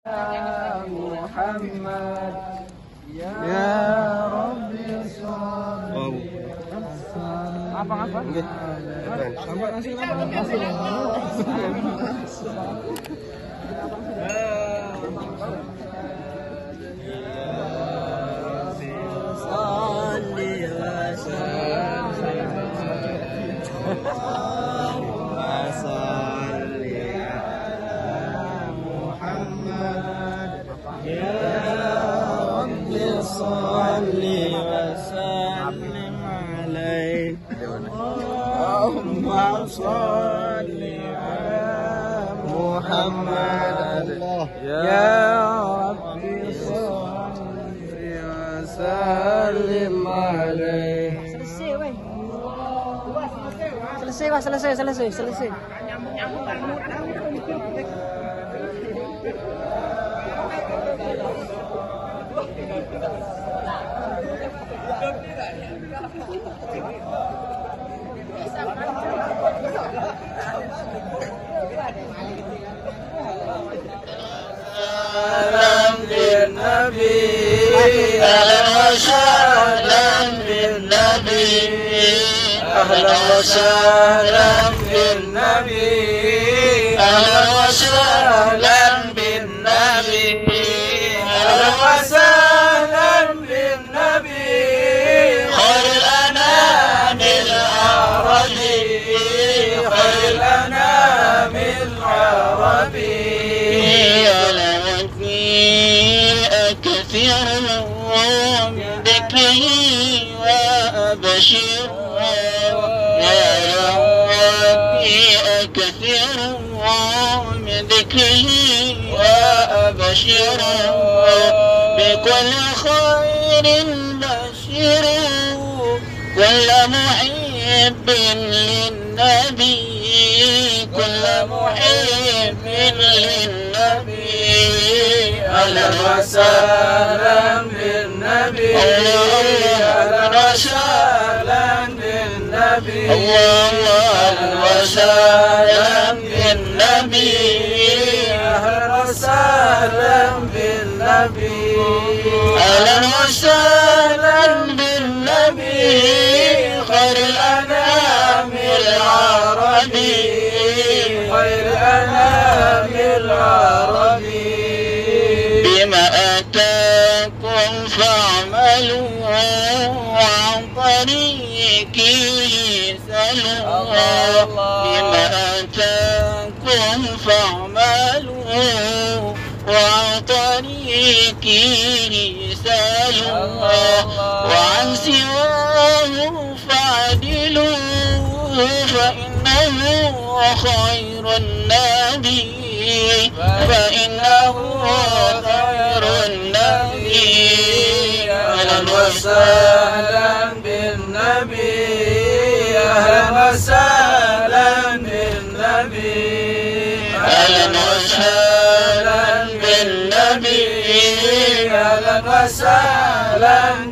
Muhammad ya Rabbi sholli apa? Sampai nasi Muhammad ya Rabbi sholli wa sallim alaihi. Selesai. Salam bin Nabi, ahlan wa sahlan bin Nabi, ahlan wa sahlan bin Nabi, ahlan wa sahlan bin Nabi, ahlan wa sahlan bin Nabi, khairul anamil arabi, khairul anamil arabi. كثير من ذكره وأبشر يا ربي كثير من ذكره وأبشر بكل خير بشر كل محب للنبي كل محب للنبي أهلا وسهلا بالنبي أهلا وسهلا بالنبي أهلا وسهلا بالنبي أهلا وسهلا بالنبي أهلا وسهلا بالنبي خير الأنام العربي خير الأنام العربي بما أتاكم فاعملوا وعن طريقه سلوا بما أتاكم فاعملوا وعن طريقه سلوا وعن سواه فعدلوا فإنه خير النبي فإنه خير النبي أهلا وسهلا بالنبي أهلا وسهلا بالنبي أهلا وسهلا بالنبي أهلا وسهلا